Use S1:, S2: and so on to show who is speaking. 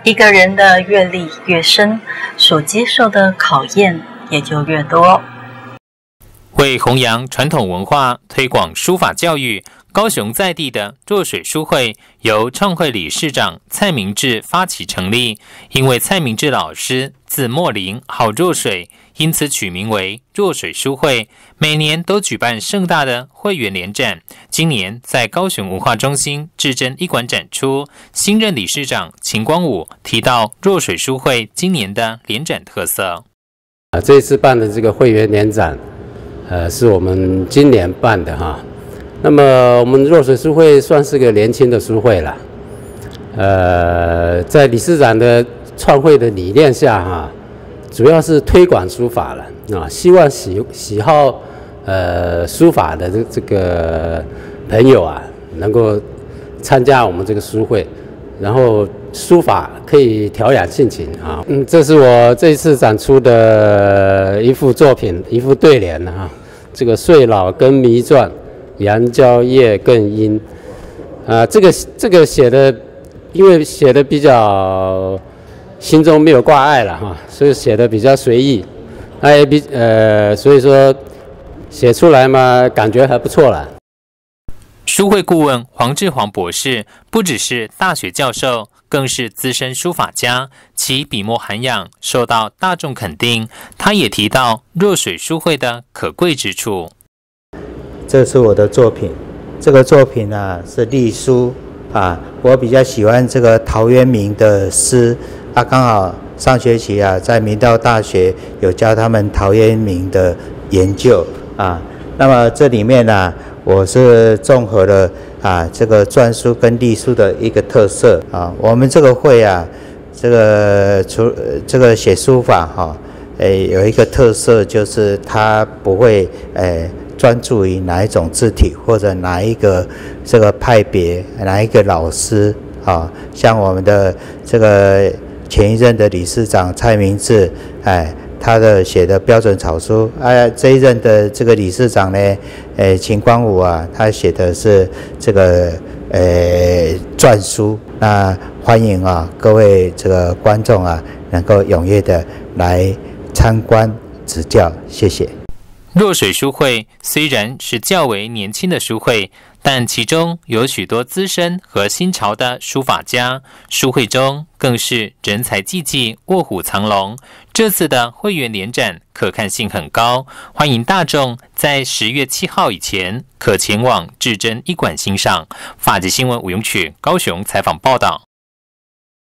S1: 一个人的阅历越深，所接受的考验也就越多。
S2: 为弘扬传统文化、推广书法教育，高雄在地的弱水书会由创会理事长蔡明志发起成立。因为蔡明志老师字墨林，号弱水，因此取名为弱水书会。每年都举办盛大的会员联展，今年在高雄文化中心至真一馆展出。新任理事长秦光武提到弱水书会今年的联展特色。
S3: 这一次办的这个会员联展，是我们今年办的哈。那么我们弱水书会算是个年轻的书会了，在理事长的创会的理念下哈，主要是推广书法了啊，希望喜好书法的这个朋友啊，能够参加我们这个书会，然后书法可以调养性情啊。这是我这一次展出的一幅作品，一幅对联啊。这个岁老更迷传，杨蕉叶更阴。这个写的，因为写的比较心中没有挂碍了哈，所以写的比较随意，所以说写出来嘛，感觉还不错了。
S2: 书会顾问黄志煌博士不只是大学教授，更是资深书法家，其笔墨涵养受到大众肯定。他也提到弱水书会的可贵之处。
S4: 这是我的作品，这个作品啊是隶书啊，我比较喜欢这个陶渊明的诗啊，刚好上学期啊在明道大学有教他们陶渊明的研究啊，那么这里面啊我是综合了这个篆书跟隶书的一个特色啊。我们这个会啊，这个写书法有一个特色，就是它不会专注于哪一种字体或者哪一个这个派别哪一个老师啊。像我们的这个前一任的理事长蔡明志，他的写的标准草书，这一任的这个理事长呢，秦光武啊，他写的是这个篆书。那欢迎各位这个观众能够踊跃的来参观指教，谢谢。
S2: 弱水书会虽然是较为年轻的书会，但其中有许多资深和新潮的书法家，书会中更是人才济济，卧虎藏龙。这次的会员联展可看性很高，欢迎大众在10月7号以前可前往至真一馆欣赏。法纪新闻吴永曲高雄采访报道。